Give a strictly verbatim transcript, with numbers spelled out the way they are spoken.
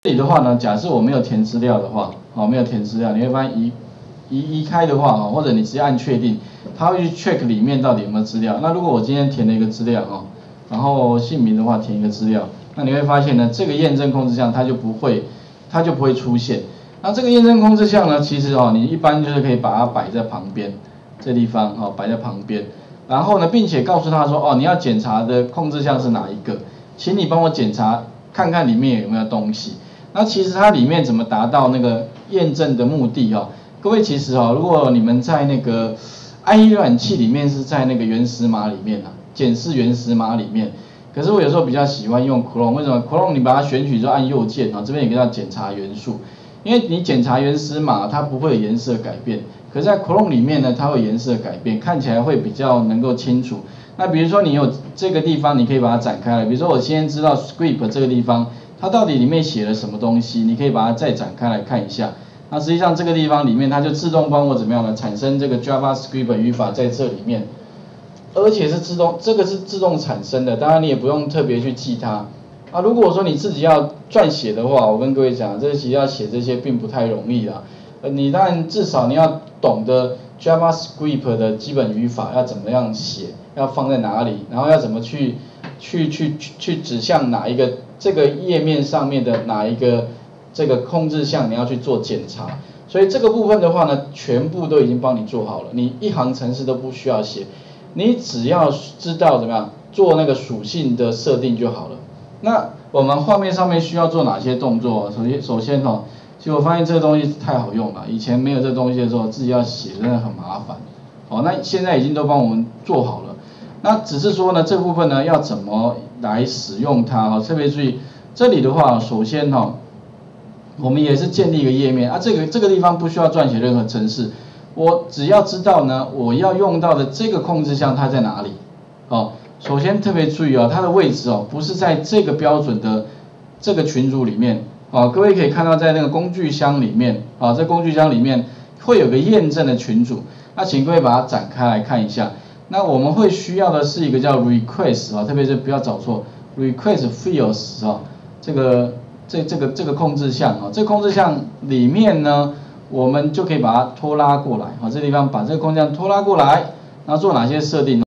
这里的话呢，假设我没有填资料的话，哦，没有填资料，你会发现移移移开的话，哦，或者你直接按确定，它会去 check 里面到底有没有资料。那如果我今天填了一个资料，哦，然后姓名的话填一个资料，那你会发现呢，这个验证控制项它就不会，它就不会出现。那这个验证控制项呢，其实哦，你一般就是可以把它摆在旁边，这地方哦，摆在旁边。然后呢，并且告诉他说，哦，你要检查的控制项是哪一个，请你帮我检查看看里面有没有东西。那其实它里面怎么达到那个验证的目的哦？各位其实哦，如果你们在那个 I E 浏览器里面是在那个原始码里面啊，检视原始码里面。可是我有时候比较喜欢用 Chrome， 为什么 Chrome 你把它选取之后按右键啊，这边也叫检查元素，因为你检查原始码它不会有颜色改变，可是在 Chrome 里面呢，它会颜色改变，看起来会比较能够清楚。那比如说你有这个地方，你可以把它展开来，比如说我先知道 script 这个地方。它到底里面写了什么东西？你可以把它再展开来看一下。那实际上这个地方里面，它就自动帮我怎么样呢？产生这个 JavaScript 语法在这里面，而且是自动，这个是自动产生的，当然你也不用特别去记它。啊，如果说你自己要撰写的话，我跟各位讲，这其实要写这些并不太容易啦。呃，你当然至少你要懂得 JavaScript 的基本语法要怎么样写，要放在哪里，然后要怎么去去去去指向哪一个。这个页面上面的哪一个这个控制项你要去做检查，所以这个部分的话呢，全部都已经帮你做好了，你一行程式都不需要写，你只要知道怎么样做那个属性的设定就好了。那我们画面上面需要做哪些动作？首先，首先哦，其实我发现这个东西太好用了，以前没有这东西的时候，自己要写真的很麻烦。哦，那现在已经都帮我们做好了。那只是说呢，这部分呢要怎么来使用它哈？特别注意这里的话，首先哈，我们也是建立一个页面啊，这个这个地方不需要撰写任何程式，我只要知道呢，我要用到的这个控制项它在哪里哦。首先特别注意哦，它的位置哦不是在这个标准的这个群组里面哦，各位可以看到在那个工具箱里面啊，在工具箱里面会有个验证的群组，那请各位把它展开来看一下。那我们会需要的是一个叫 request 啊，特别是不要找错 request fields 啊，这个这这个这个控制项啊，这个控制项里面呢，我们就可以把它拖拉过来啊，这地方把这个控制项拖拉过来，然后做哪些设定呢？